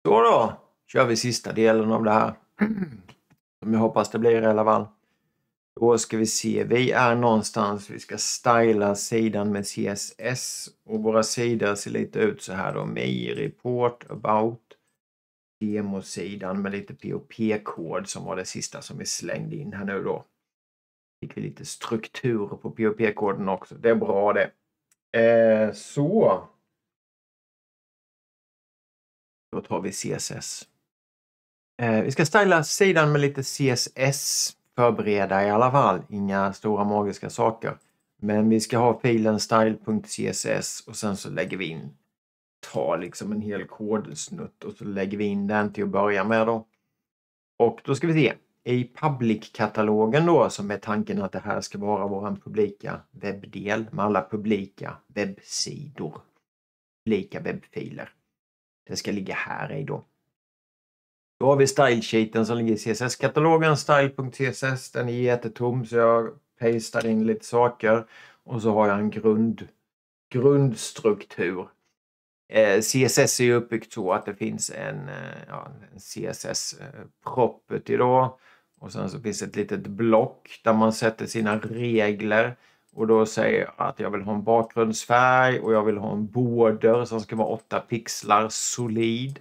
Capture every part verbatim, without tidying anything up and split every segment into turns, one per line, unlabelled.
Så då kör vi sista delen av det här. Som jag hoppas det blir i alla fall. Då ska vi se, vi är någonstans, vi ska styla sidan med C S S. Och våra sidor ser lite ut så här då. Me, report, about. Demosidan med lite P O P-kod som var det sista som vi slängde in här nu då. Fick vi lite struktur på P O P-koden också. Det är bra det. Eh, så. Då tar vi C S S. Eh, vi ska styla sidan med lite C S S. Förbereda i alla fall. Inga stora magiska saker. Men vi ska ha filen style.css och sen så lägger vi in. Ta liksom en hel kodsnutt och så lägger vi in den till att börja med då. Och då ska vi se. I public-katalogen då som är tanken att det här ska vara vår publika webbdel med alla publika webbsidor. Publika webbfiler. Det ska ligga här i då. Då har vi style-sheeten som ligger i C S S-katalogen, style.css. Den är jättetom så jag pastar in lite saker. Och så har jag en grund, grundstruktur. Eh, C S S är ju uppbyggt så att det finns en, eh, ja, en C S S-property då. Och sen så finns ett litet block där man sätter sina regler. Och då säger jag att jag vill ha en bakgrundsfärg och jag vill ha en border som ska vara åtta pixlar solid.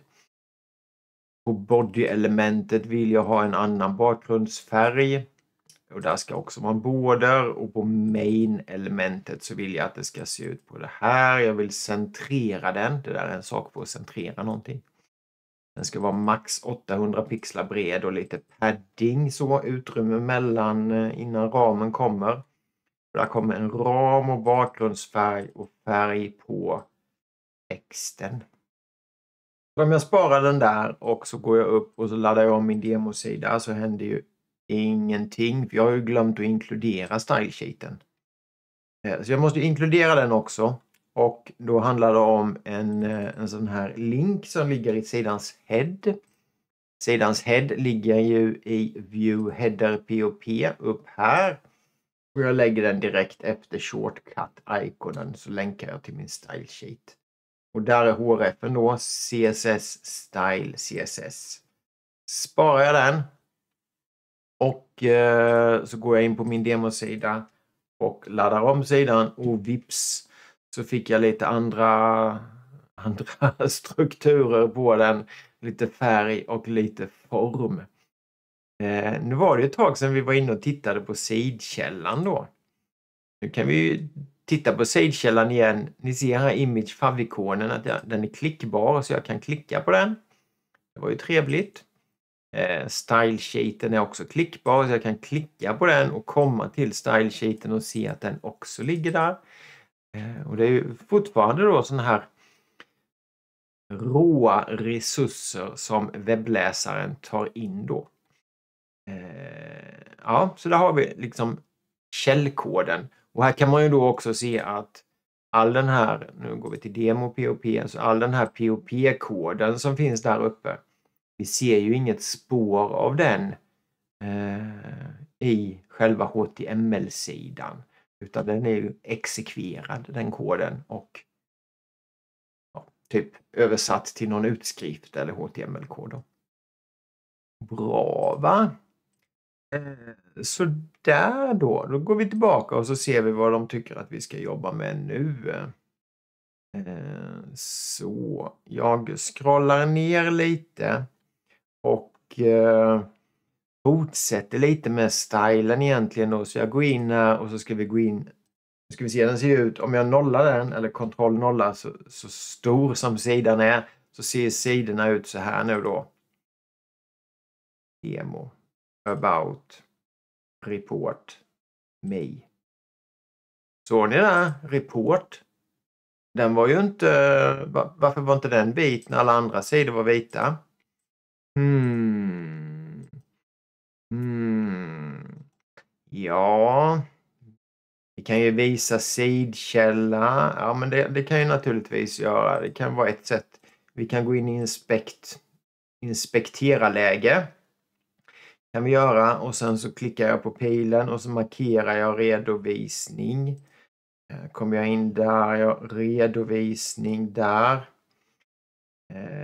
På body-elementet vill jag ha en annan bakgrundsfärg. Och där ska också vara en border. Och på main-elementet så vill jag att det ska se ut på det här. Jag vill centrera den. Det där är en sak för att centrera någonting. Den ska vara max åttahundra pixlar bred och lite padding. Så utrymme mellan innan ramen kommer. Där kommer en ram och bakgrundsfärg och färg på texten. Om jag sparar den där och så går jag upp och så laddar jag om min demosida så händer ju ingenting. För jag har ju glömt att inkludera style-sheeten. Så jag måste inkludera den också. Och då handlar det om en, en sån här link som ligger i sidans head. Sidans head ligger ju i view header P O P upp här. Och jag lägger den direkt efter shortcut-ikonen så länkar jag till min style-sheet. Och där är H R F:en då, C S S Style C S S. Sparar jag den. Och eh, så går jag in på min demosida och laddar om sidan och vips så fick jag lite andra, andra strukturer på den. Lite färg och lite form. Eh, nu var det ett tag sedan vi var inne och tittade på sidkällan då. Nu kan vi ju titta på sidkällan igen. Ni ser här image favikonen att jag, den är klickbar så jag kan klicka på den. Det var ju trevligt. Eh, style-sheeten är också klickbar så jag kan klicka på den och komma till style-sheeten och se att den också ligger där. Eh, och det är ju fortfarande då sådana här råa resurser som webbläsaren tar in då. Eh, ja, så där har vi liksom källkoden. Och här kan man ju då också se att all den här, nu går vi till demo P O P, så all den här P O P-koden som finns där uppe. Vi ser ju inget spår av den eh, i själva H T M L-sidan. Utan den är ju exekverad, den koden, och ja, typ översatt till någon utskrift eller H T M L-kod. Bra va? Eh, så där då, då går vi tillbaka och så ser vi vad de tycker att vi ska jobba med nu. Eh, så jag scrollar ner lite. Och eh, fortsätter lite med stylen egentligen då. Så jag går in här och så ska vi gå in. Nu ska vi se hur den ser ut. Om jag nollar den eller kontroll nollar så, så stor som sidan är. Så ser sidorna ut så här nu då. Demo. About. Report. Me. Såg ni det? Report. Den var ju inte. Varför var inte den vit när alla andra sidor var vita? Hmm. Hmm. Ja. Vi kan ju visa sidkälla. Ja, men det, det kan ju naturligtvis göra. Det kan vara ett sätt. Vi kan gå in i inspekt. Inspektera läge. Kan vi göra. Och sen så klickar jag på pilen och så markerar jag redovisning. Kommer jag in där. Ja, redovisning där.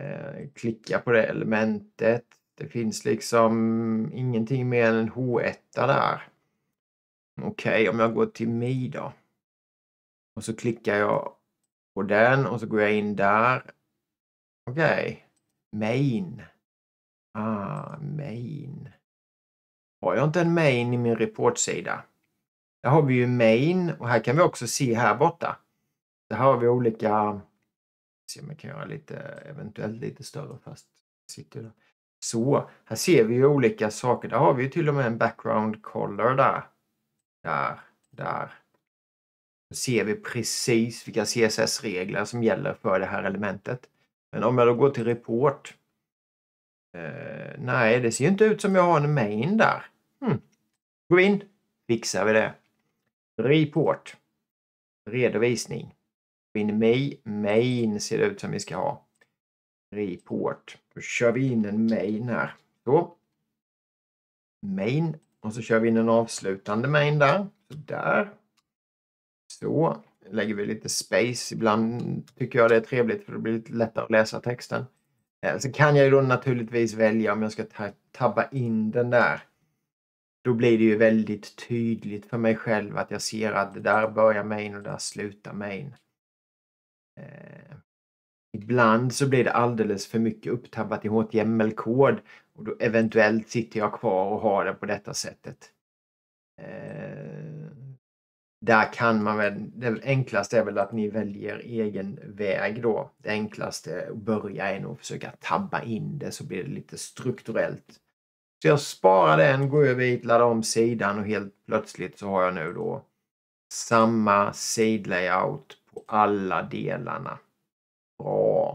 klicka på det elementet. Det finns liksom ingenting mer än en H ett där. Okej, okay, om jag går till Mi då. Och så klickar jag på den och så går jag in där. Okej, okay. Main. Ah, main. Har jag inte en main i min reportsida? Där har vi ju main och här kan vi också se här borta. Där har vi olika, se om jag kan göra lite, eventuellt lite större fast sitter där. Så, här ser vi ju olika saker. Där har vi ju till och med en background color där. Där, där. Då ser vi precis vilka C S S-regler som gäller för det här elementet. Men om jag då går till report. Eh, nej, det ser ju inte ut som jag har en main där. Hmm. Gå in, fixar vi det. Report. Redovisning. Gå in i main ser det ut som vi ska ha. Report. Då kör vi in en main här. Så. Main. Och så kör vi in en avslutande main där. Så där. Så. Lägger vi lite space. Ibland tycker jag det är trevligt för det blir lite lättare att läsa texten. Så kan jag ju då naturligtvis välja om jag ska tabba in den där. Då blir det ju väldigt tydligt för mig själv att jag ser att det där börjar main och där slutar main. Eh, ibland så blir det alldeles för mycket upptabbat i H T M L-kod och då eventuellt sitter jag kvar och har det på detta sättet. Eh, där kan man väl, det enklaste är väl att ni väljer egen väg då. Det enklaste att börja är nog att försöka tabba in det så blir det lite strukturellt. Så jag sparar den, går över hit, laddar om sidan och helt plötsligt så har jag nu då samma sidlayout på alla delarna. Bra.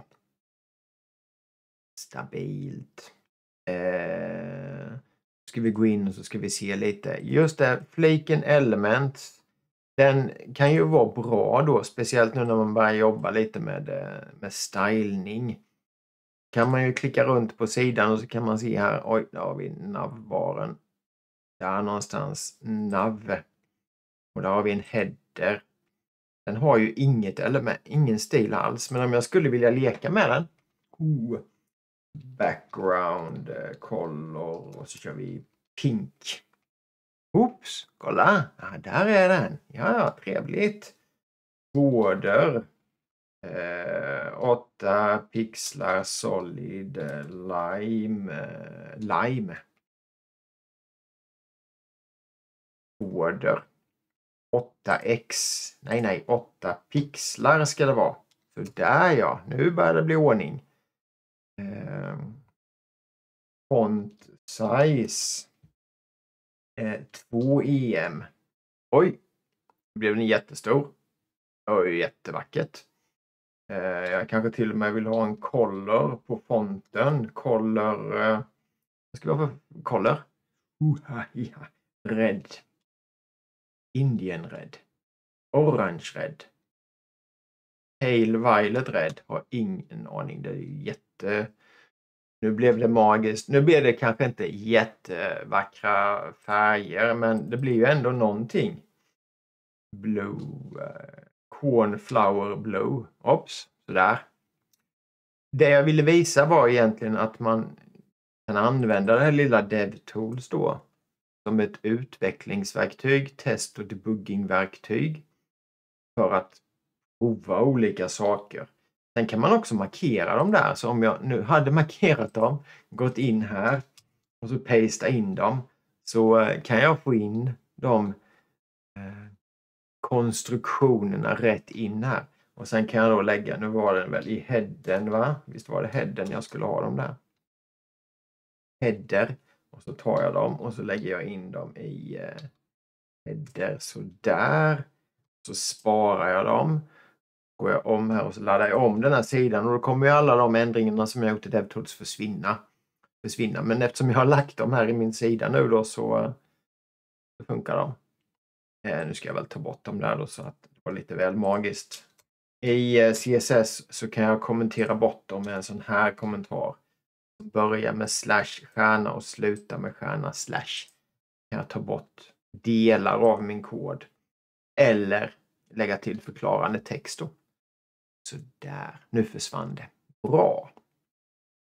Stabilt. Eh, ska vi gå in och så ska vi se lite. Just det, flaken element. Den kan ju vara bra då, speciellt nu när man börjar jobba lite med, med stylning. Kan man ju klicka runt på sidan och så kan man se här, oj, där har vi navbaren. Där någonstans, nav. Och där har vi en header. Den har ju inget element, ingen stil alls, men om jag skulle vilja leka med den. Oh, background, color och så kör vi pink. Oops, kolla, ja, där är den. Ja, trevligt. Border. Eh, åtta pixlar solid lime. Lime. Border. åtta x. Nej, nej, åtta pixlar ska det vara. Så där ja, nu börjar det bli ordning. Eh, font size. Eh, två E M. Oj, det blev den jättestor. Oj, jättevackert. Eh, jag kanske till och med vill ha en color på fonten. Color. Eh, vad ska vi ha för color? Uh, ja. Red. Indian red. Orange red. Pale violet red. Har ingen aning. Det är jätte... Nu blev det magiskt. Nu blev det kanske inte jättevackra färger. Men det blir ju ändå någonting. Blue. Uh, cornflower blue. Ops. Sådär. Det jag ville visa var egentligen att man kan använda det här lilla DevTools då. Som ett utvecklingsverktyg, test- och debuggingverktyg. För att prova olika saker. Sen kan man också markera dem där. Så om jag nu hade markerat dem, gått in här och så pastat in dem. Så kan jag få in de eh, konstruktionerna rätt in här. Och sen kan jag då lägga, nu var den väl i headen va? Visst var det headen jag skulle ha dem där. Header. Och så tar jag dem och så lägger jag in dem i eh, header. Så där. Så sparar jag dem. Går jag om här och så laddar jag om den här sidan. Och då kommer ju alla de ändringarna som jag gjort i DevTools försvinna. försvinna. Men eftersom jag har lagt dem här i min sida nu då så, så funkar de. Eh, nu ska jag väl ta bort dem där då så att det var lite väl magiskt. I eh, C S S så kan jag kommentera bort dem med en sån här kommentar. Börja med slash stjärna och sluta med stjärna slash. Kan jag ta bort delar av min kod. Eller lägga till förklarande text då. Så där, nu försvann det. Bra.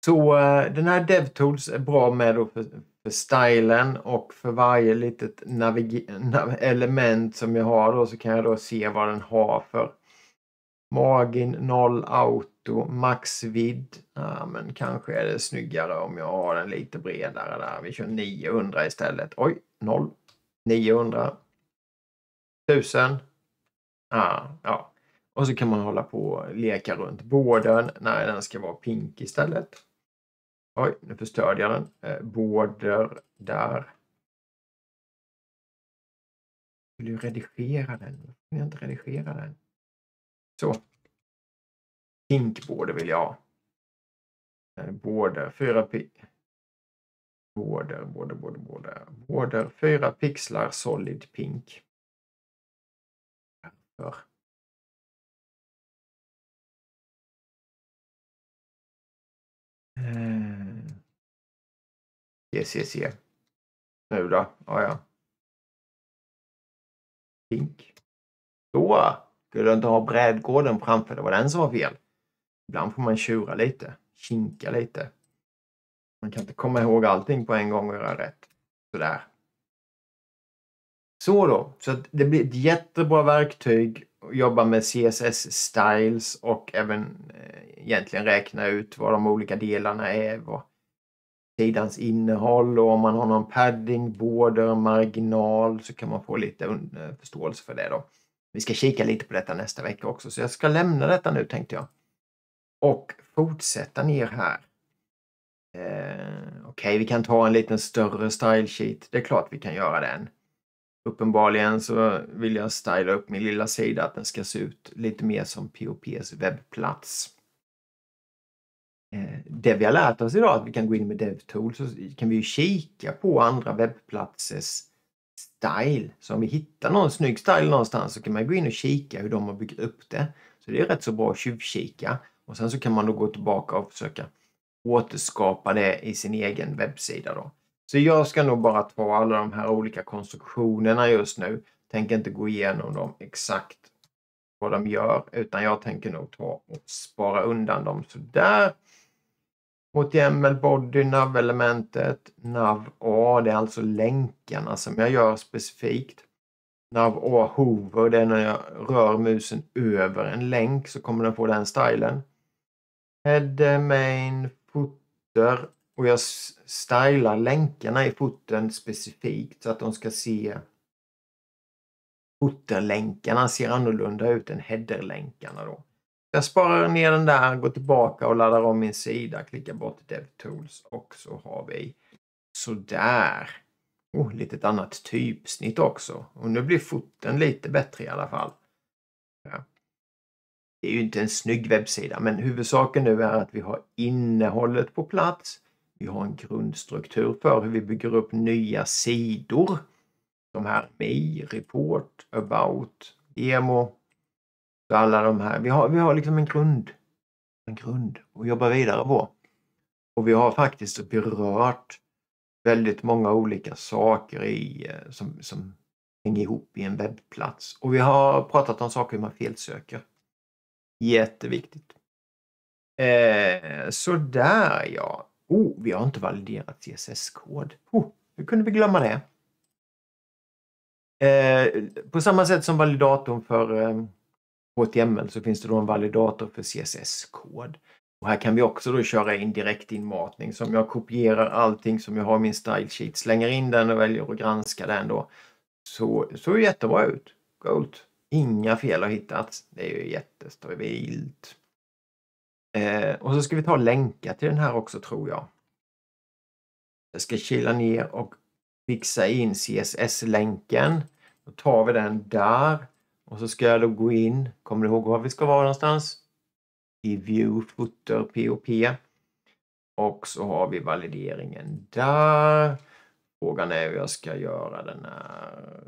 Så uh, den här DevTools är bra med då för, för stylen och för varje litet nav- element som jag har då så kan jag då se vad den har för margin, noll, auto, maxvidd. Ja, men kanske är det snyggare om jag har den lite bredare där. Vi kör niohundra istället. Oj, noll. niohundra. tusen. Ja, ja. Och så kan man hålla på och leka runt borden. Nej, den ska vara pink istället. Oj, nu förstörde jag den. Eh, border där. Vill du redigera den? Vill jag inte redigera den? Så. Pink border vill jag ha. Eh, border, fyra pi... Border, border, border, border. Border, fyra pixlar solid pink. För. Eh. C C C. Nu då? Ja, ja. Pink. Då skulle du inte ha brädgården framför. Det var den som var fel. Ibland får man tjura lite. Kinka lite. Man kan inte komma ihåg allting på en gång och göra rätt. Sådär. Så då. Så att det blir ett jättebra verktyg att jobba med C S S-styles och även eh, egentligen räkna ut vad de olika delarna är. Vad sidans innehåll och om man har någon padding, border, marginal så kan man få lite uh, förståelse för det då. Vi ska kika lite på detta nästa vecka också så jag ska lämna detta nu tänkte jag. Och fortsätta ner här. Eh, Okej, okay, vi kan ta en liten större style sheet. Det är klart vi kan göra den. Uppenbarligen så vill jag styla upp min lilla sida att den ska se ut lite mer som P O P:s webbplats. Det vi har lärt oss idag att vi kan gå in med DevTools så kan vi ju kika på andra webbplatsers style. Så om vi hittar någon snygg style någonstans så kan man gå in och kika hur de har byggt upp det. Så det är rätt så bra att tjuvkika. Och sen så kan man då gå tillbaka och försöka återskapa det i sin egen webbsida då. Så jag ska nog bara ta alla de här olika konstruktionerna just nu. Tänker inte gå igenom dem exakt vad de gör utan jag tänker nog ta och spara undan dem så där. H T M L body, nav-elementet, nav A, det är alltså länkarna som jag gör specifikt. Nav A hover, det är när jag rör musen över en länk så kommer den få den stylen. Header, main, footer och jag stylar länkarna i footern specifikt så att de ska se footerlänkarna ser annorlunda ut än headerlänkarna då. Jag sparar ner den där, går tillbaka och laddar om min sida, klickar bort DevTools och så har vi sådär. Oh, lite ett annat typsnitt också. Och nu blir foten lite bättre i alla fall. Ja. Det är ju inte en snygg webbsida men huvudsaken nu är att vi har innehållet på plats. Vi har en grundstruktur för hur vi bygger upp nya sidor. De här Me, Report, About, Demo. Alla de här. Vi har, vi har liksom en grund. En grund att jobba vidare på. Och vi har faktiskt berört väldigt många olika saker i, som, som hänger ihop i en webbplats. Och vi har pratat om saker hur man felsöker. Jätteviktigt. Eh, sådär ja. Oh, vi har inte validerat C S S-kod. Oh, hur kunde vi glömma det? Eh, på samma sätt som validatorn för eh, H T M L så finns det då en validator för C S S-kod. Och här kan vi också då köra in direktinmatning. Så om jag kopierar allting som jag har i min style sheet, slänger in den och väljer att granska den då. Så så är det jättebra ut. Coolt. Inga fel har hittats. Det är ju jättestabilt. Eh, och så ska vi ta och länka till den här också tror jag. Jag ska kila ner och fixa in C S S-länken. Då tar vi den där. Och så ska jag då gå in. Kommer du ihåg var vi ska vara någonstans? I view, footer, P O P. Och så har vi valideringen där. Frågan är hur jag ska göra den här.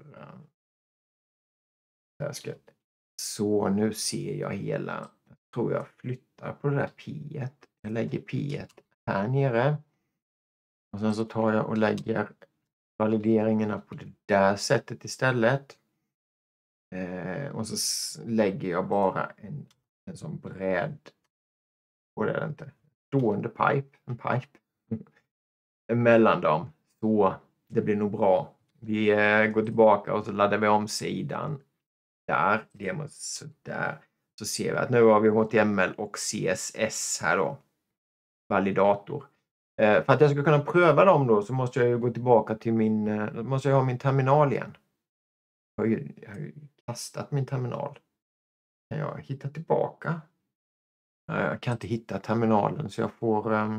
Där ska... Så nu ser jag hela. Jag tror jag flyttar på det där P ett. Jag lägger P ett här nere. Och sen så tar jag och lägger valideringarna på det där sättet istället. Eh, och så lägger jag bara en, en sån bräd. Och det är det inte. stående pipe, en pipe mellan dem. Så det blir nog bra. Vi eh, går tillbaka och så laddar vi om sidan. Där, demo sådär. Så ser vi att nu har vi H T M L och C S S här då. Validator. Eh, för att jag ska kunna pröva dem då så måste jag ju gå tillbaka till min, eh, måste jag ha min terminal igen. Jag har ju, jag har ju kastat min terminal. Kan jag hitta tillbaka? Eh, jag kan inte hitta terminalen så jag får... Eh,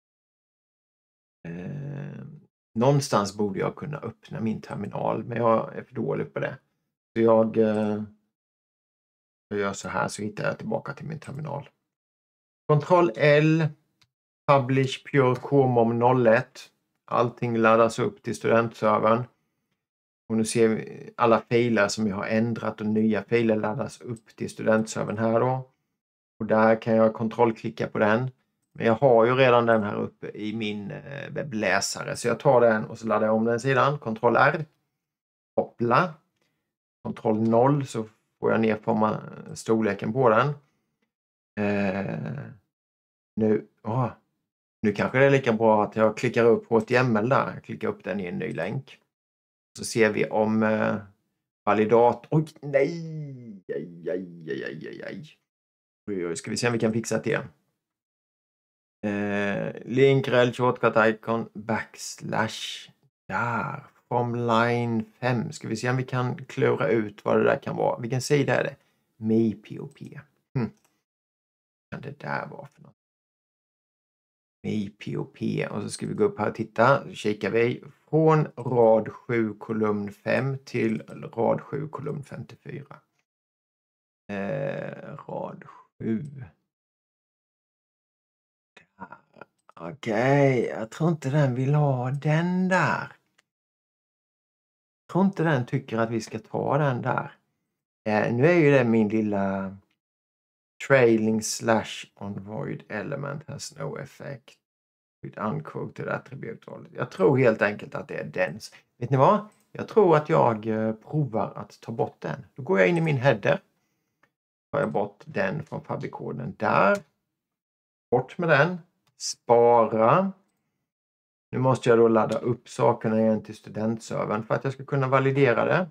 eh, någonstans borde jag kunna öppna min terminal men jag är för dålig på det. Så jag... Eh, jag gör så här så hittar jag tillbaka till min terminal. Ctrl L. Publish Pure COMOM noll ett. Allting laddas upp till studentservern. Och nu ser vi alla filer som jag har ändrat och nya filer laddas upp till studentservern här då. Och där kan jag kontrollklicka på den. Men jag har ju redan den här uppe i min webbläsare. Så jag tar den och så laddar jag om den sidan. Ctrl R. Koppla. Ctrl noll så får jag ner på storleken på den. Eh, nu, åh, nu kanske det är lika bra att jag klickar upp H T M L där. Jag klickar upp den i en ny länk. Så ser vi om eh, validat... Oj, nej! Aj, aj, aj, aj, aj. Oj, oj, ska vi se om vi kan fixa det. Eh, link, rel, shortcut, icon, backslash. Där, from line fem. Ska vi se om vi kan klura ut vad det där kan vara. Vilken sida är det? MePop. Hm. Vad kan det där vara för något? MePop. Och så ska vi gå upp här och titta. Så kikar vi från rad sju kolumn fem till rad sju kolumn femtiofyra. Eh, rad sju. Okej, okay. Jag tror inte den vill ha den där. Jag tror inte den tycker att vi ska ta den där. Eh, nu är ju det min lilla trailing slash on void element has no effect with unquoted attribute. Jag tror helt enkelt att det är den. Vet ni vad? Jag tror att jag eh, provar att ta bort den. Då går jag in i min header. Tar jag bort den från fabrikoden där. Bort med den. Spara. Nu måste jag då ladda upp sakerna igen till studentservern för att jag ska kunna validera det.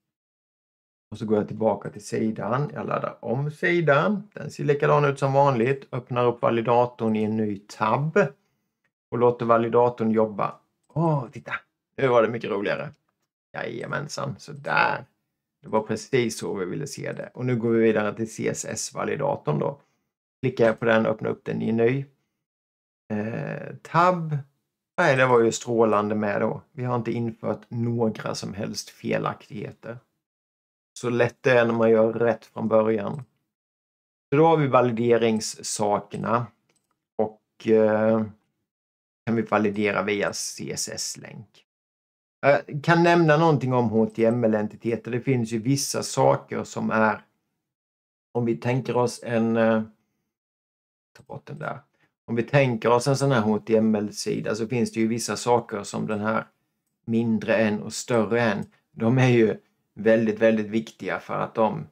Och så går jag tillbaka till sidan. Jag laddar om sidan. Den ser likadan ut som vanligt. Öppnar upp validatorn i en ny tab. Och låter validatorn jobba. Åh, titta. Nu var det mycket roligare. Jajamensan, så där. Det var precis så vi ville se det. Och nu går vi vidare till C S S-validatorn då. Klickar jag på den, öppnar upp den i en ny. Eh, tab. Nej, det var ju strålande med då. Vi har inte infört några som helst felaktigheter. Så lätt det är när man gör rätt från början. Så då har vi valideringssakerna. Och eh, kan vi validera via C S S-länk. Jag kan nämna någonting om H T M L-entiteter. Det finns ju vissa saker som är... Om vi tänker oss en... Eh, ta bort den där. Om vi tänker oss en sån här H T M L-sida så finns det ju vissa saker som den här mindre än och större än. De är ju väldigt, väldigt viktiga för att de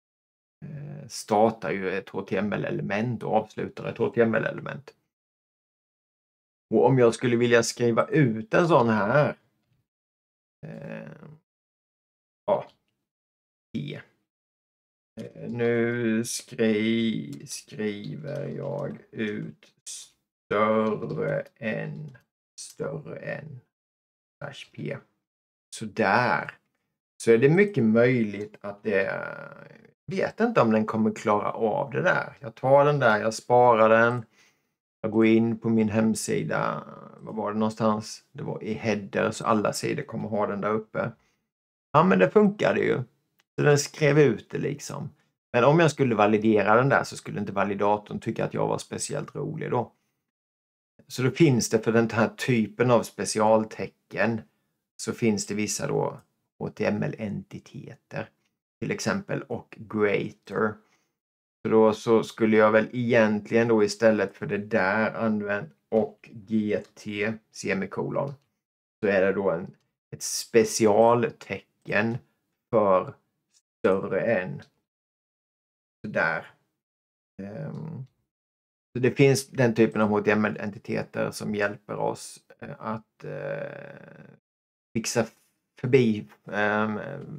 startar ju ett H T M L-element och avslutar ett H T M L-element. Och om jag skulle vilja skriva ut en sån här eh, ja, E. Eh, nu skri, skriver jag ut större än större än slash P. Så där. Så är det mycket möjligt att det... Vet inte om den kommer klara av det där. Jag tar den där, jag sparar den. Jag går in på min hemsida. Vad var det någonstans? Det var i header så alla sidor kommer ha den där uppe. Ja, men det funkade ju. Så den skrev ut det liksom. Men om jag skulle validera den där så skulle inte validatorn tycka att jag var speciellt rolig då. Så då finns det för den här typen av specialtecken så finns det vissa då H T M L-entiteter. Till exempel och greater. Så då så skulle jag väl egentligen då istället för det där använt och gt semikolon. Så är det då en, ett specialtecken för större än. Så där. Um, Så det finns den typen av H T M L-entiteter som hjälper oss eh, att eh, fixa förbi eh,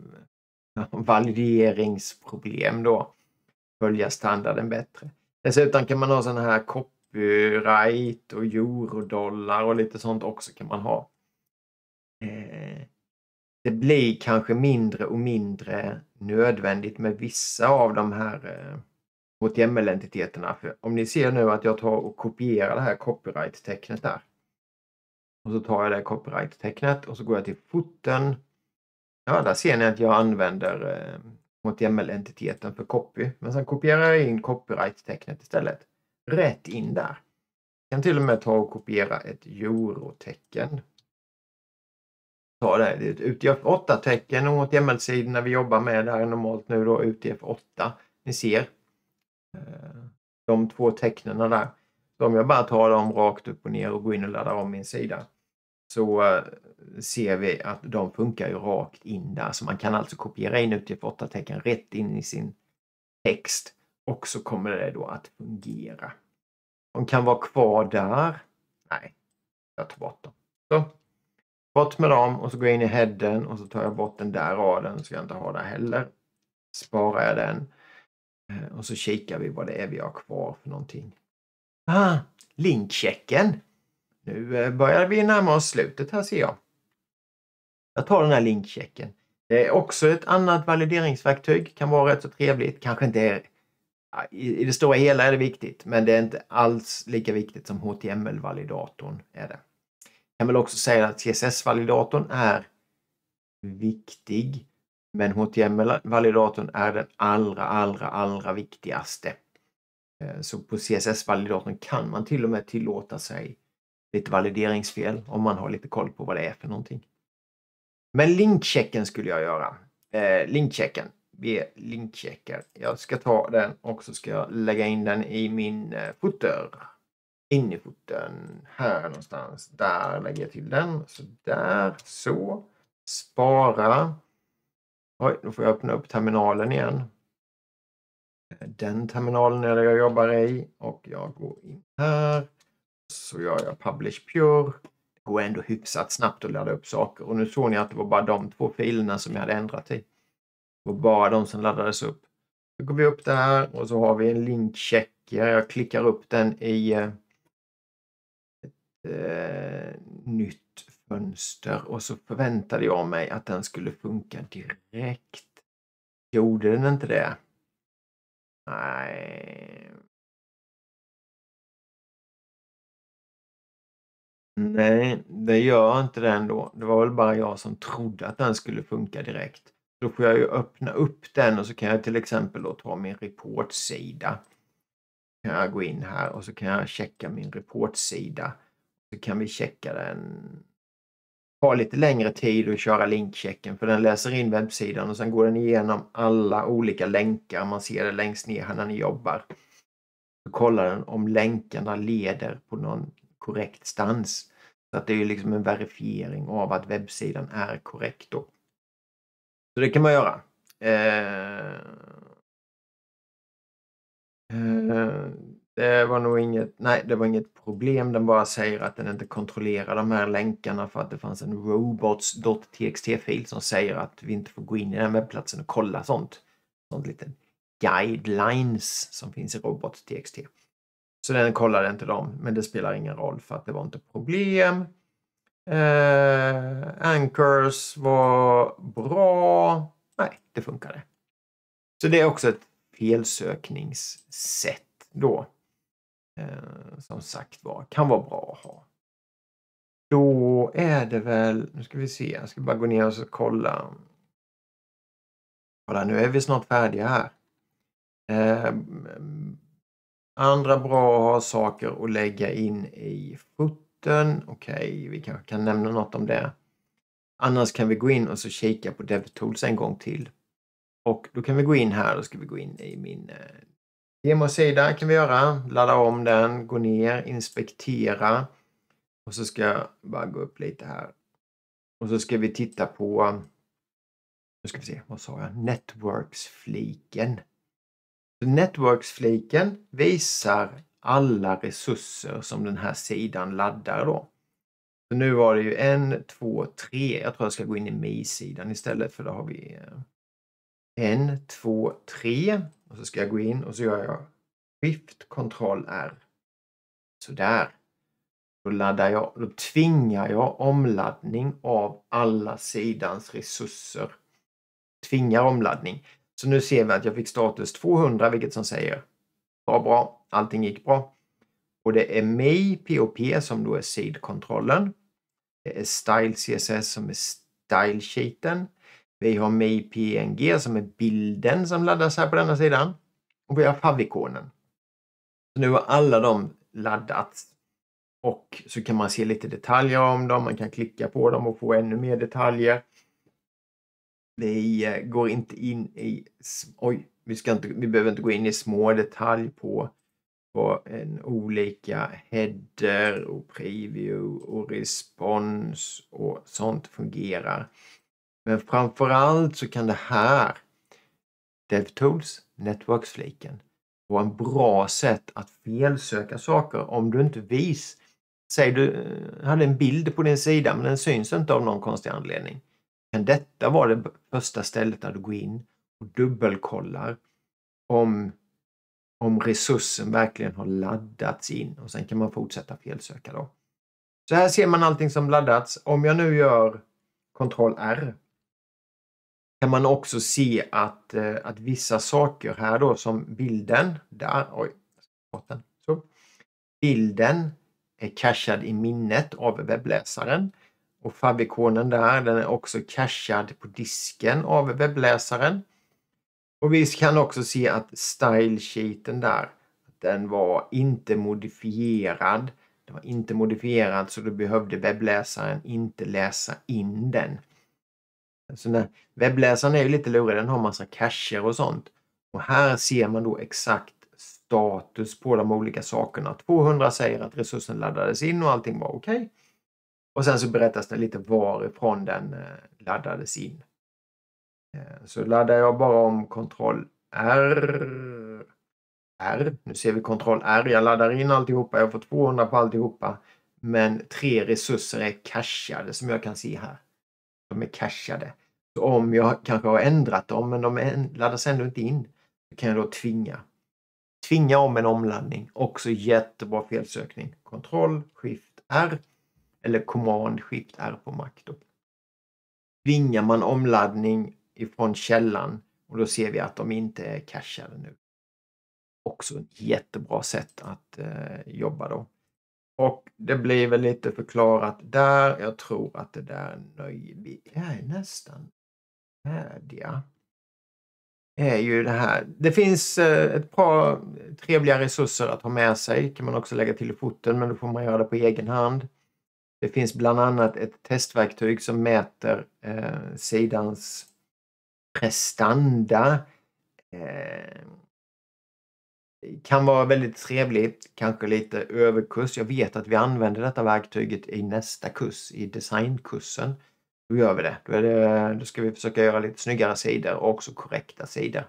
valideringsproblem då. Följa standarden bättre. Dessutom kan man ha sådana här copyright och eurodollar och lite sånt också kan man ha. Eh, det blir kanske mindre och mindre nödvändigt med vissa av de här eh, H T M L-entiteterna. För om ni ser nu att jag tar och kopierar det här copyright-tecknet där. Och så tar jag det copyright-tecknet och så går jag till foten. Ja, där ser ni att jag använder eh, H T M L-entiteten för copy. Men sen kopierar jag in copyright-tecknet istället. Rätt in där. Jag kan till och med ta och kopiera ett euro-tecken. Ta det, det är ett U T F åtta-tecken och H T M L-sidorna vi jobbar med där är normalt nu då U T F åtta. Ni ser de två tecknen där. Så om jag bara tar dem rakt upp och ner och går in och laddar om min sida så ser vi att de funkar ju rakt in där. Så man kan alltså kopiera in U T F åtta-tecken rätt in i sin text och så kommer det då att fungera. De kan vara kvar där. Nej, jag tar bort dem. Så, bort med dem och så går jag in i headen och så tar jag bort den där raden så jag inte har det heller. Sparar jag den. Och så kikar vi vad det är vi har kvar för någonting. Ah, linkchecken. Nu börjar vi närma oss slutet här ser jag. Jag tar den här linkchecken. Det är också ett annat valideringsverktyg. Kan vara rätt så trevligt. Kanske inte är, i det stora hela är det viktigt. Men det är inte alls lika viktigt som H T M L-validatorn är det. Jag kan väl också säga att C S S-validatorn är viktig. Men H T M L-validatorn är den allra, allra, allra viktigaste. Så på C S S-validatorn kan man till och med tillåta sig lite valideringsfel om man har lite koll på vad det är för någonting. Men linkchecken skulle jag göra. Eh, linkchecken. Vi linkcheckar. Jag ska ta den och så ska jag lägga in den i min eh, footer. In i footern. Här någonstans. Där lägger jag till den. Så där. Så. Spara. Oj, då får jag öppna upp terminalen igen. Den terminalen är det jag jobbar i. Och jag går in här. Så gör jag Publish Pure. Det går ändå hyfsat snabbt att ladda upp saker. Och nu såg ni att det var bara de två filerna som jag hade ändrat i. Det var bara de som laddades upp. Då går vi upp där och så har vi en linkchecker. Jag klickar upp den i ett eh, nytt fönster. Och så förväntade jag mig att den skulle funka direkt. Gjorde den inte det? Nej. Nej, det gör inte den då. Det var väl bara jag som trodde att den skulle funka direkt. Då får jag ju öppna upp den och så kan jag till exempel då ta min reportsida. Kan jag gå in här och så kan jag checka min reportsida. Så kan vi checka den. Ha lite längre tid att köra linkchecken för den läser in webbsidan och sen går den igenom alla olika länkar. Man ser det längst ner här när ni jobbar. Så kollar den om länkarna leder på någon korrekt stans. Så att det är ju liksom en verifiering av att webbsidan är korrekt då. Så det kan man göra. Eh, eh, det var nog inget, nej det var inget problem. Den bara säger att den inte kontrollerar de här länkarna för att det fanns en robots.txt-fil som säger att vi inte får gå in i den webbplatsen och kolla sånt. Sånt lite guidelines som finns i robots.txt. Så den kollade inte dem, men det spelar ingen roll för att det var inte problem. Eh, anchors var bra. Nej, det funkade. Så det är också ett felsökningssätt då. Eh, som sagt var, kan vara bra att ha. Då är det väl, nu ska vi se, jag ska bara gå ner och så kolla. Kolla, nu är vi snart färdiga här. Eh, andra bra att ha saker att lägga in i footern. Okej, okay, vi kanske kan nämna något om det. Annars kan vi gå in och så kika på DevTools en gång till. Och då kan vi gå in här, då ska vi gå in i min eh, demosida kan vi göra. Ladda om den, gå ner, inspektera. Och så ska jag bara gå upp lite här. Och så ska vi titta på, nu ska vi se, vad sa jag? Networks-fliken. Networks-fliken visar alla resurser som den här sidan laddar då. Så nu var det ju en, två, tre. Jag tror jag ska gå in i Mi-sidan istället, för då har vi en, två, tre. Och så ska jag gå in och så gör jag Shift, Ctrl, R. Sådär. Då laddar jag, då tvingar jag omladdning av alla sidans resurser. Tvingar omladdning. Så nu ser vi att jag fick status tvåhundra, vilket som säger bra, bra, allting gick bra. Och det är Mi P O P som då är sidkontrollen. Det är Style C S S som är style sheeten. Vi har Mi P N G som är bilden som laddas här på denna sidan. Och vi har favikonen. Så nu har alla de laddats. Och så kan man se lite detaljer om dem. Man kan klicka på dem och få ännu mer detaljer. Vi går inte in i... Oj, vi, ska inte, vi behöver inte gå in i små detalj på, på en olika header och preview och respons och sånt fungerar. Men framförallt så kan det här DevTools, Networks-fliken, vara en bra sätt att felsöka saker om du inte vis. Säg du hade en bild på din sida men den syns inte av någon konstig anledning. Kan detta vara det första stället där du går in och dubbelkollar om, om resursen verkligen har laddats in, och sen kan man fortsätta felsöka då. Så här ser man allting som laddats. Om jag nu gör Ctrl R kan man också se att, att vissa saker här då, som bilden där, oj, så. Bilden är cachad i minnet av webbläsaren. Och favikonen där, den är också cachad på disken av webbläsaren. Och vi kan också se att style sheeten där, den var inte modifierad. Den var inte modifierad, så då behövde webbläsaren inte läsa in den. Så när webbläsaren är ju lite lurig, den har massa cacher och sånt. Och här ser man då exakt status på de olika sakerna. tvåhundra säger att resursen laddades in och allting var okej. Okay. Och sen så berättas det lite varifrån den laddades in. Så laddar jag bara om Ctrl R. R. Nu ser vi Ctrl R. Jag laddar in alltihopa. Jag får tvåhundra på alltihopa. Men tre resurser är cachade som jag kan se här. De är cachade. Så om jag kanske har ändrat dem men de laddas ändå inte in, så kan jag då tvinga. Tvinga om en omladdning. Också jättebra felsökning. Ctrl Shift R. Eller Command Shift R på Mac då. Tvingar man omladdning ifrån källan och då ser vi att de inte är cachade nu. Också ett jättebra sätt att eh, jobba då. Och det blir väl lite förklarat där. Jag tror att det där nöjer vi är nästan färdiga. Är ju det här. Det finns eh, ett par trevliga resurser att ha med sig. Kan man också lägga till i foten, men då får man göra det på egen hand. Det finns bland annat ett testverktyg som mäter eh, sidans prestanda. Eh, kan vara väldigt trevligt, kanske lite överkurs. Jag vet att vi använder detta verktyget i nästa kurs, i designkursen. Då gör vi det. Då, är det, då ska vi försöka göra lite snyggare sidor och också korrekta sidor.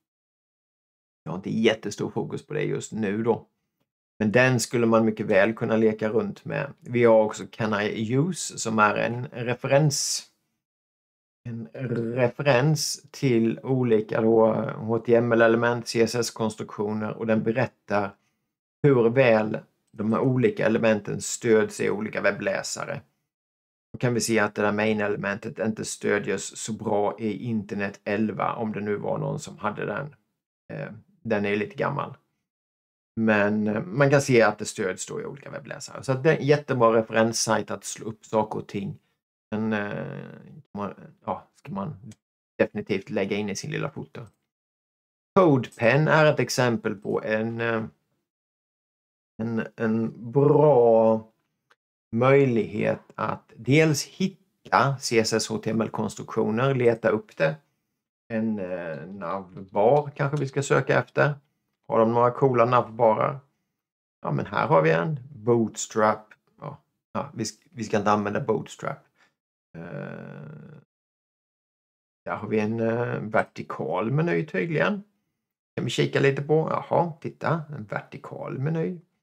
Jag har inte jättestor fokus på det just nu då. Men den skulle man mycket väl kunna leka runt med. Vi har också Can I Use som är en referens. En referens till olika då H T M L-element, C S S-konstruktioner, och den berättar hur väl de här olika elementen stöds i olika webbläsare. Då kan vi se att det där main-elementet inte stödjes så bra i Internet elva, om det nu var någon som hade den. Den är lite gammal. Men man kan se att det stöds då i olika webbläsare. Så det är en jättebra referenssajt att slå upp saker och ting. Den ja, ska man definitivt lägga in i sin lilla foto. CodePen är ett exempel på en, en, en bra möjlighet att dels hitta C S S H T M L-konstruktioner, leta upp det. En navbar kanske vi ska söka efter. Har de några coola navbarar? Ja, men här har vi en Bootstrap. Ja, ja, vi, vi ska inte använda Bootstrap. Uh, där har vi en uh, vertikal meny tydligen. Kan vi kika lite på. Jaha, titta. En vertikal meny.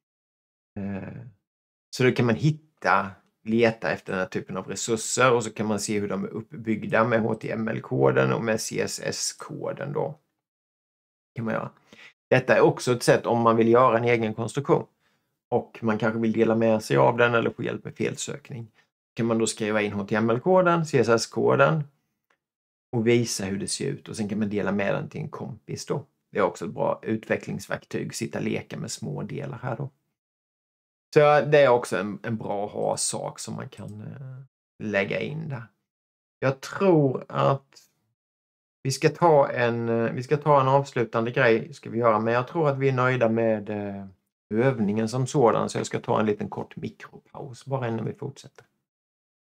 Eh, så då kan man hitta, leta efter den här typen av resurser och så kan man se hur de är uppbyggda med H T M L-koden och med C S S-koden då. Kan man göra. Detta är också ett sätt om man vill göra en egen konstruktion och man kanske vill dela med sig av den eller få hjälp med felsökning. Kan man då skriva in H T M L-koden, C S S-koden och visa hur det ser ut och sen kan man dela med den till en kompis då. Det är också ett bra utvecklingsverktyg, sitta och leka med små delar här då. Så det är också en, en bra ha-sak som man kan eh, lägga in där. Jag tror att vi ska ta en, eh, vi ska ta en avslutande grej, ska vi göra, men jag tror att vi är nöjda med eh, övningen som sådan, så jag ska ta en liten kort mikropaus bara innan vi fortsätter.